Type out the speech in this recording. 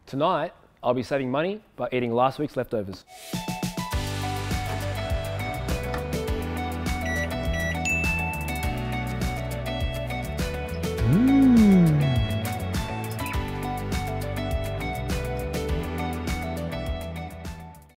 Tonight, I'll be saving money by eating last week's leftovers. Mmm.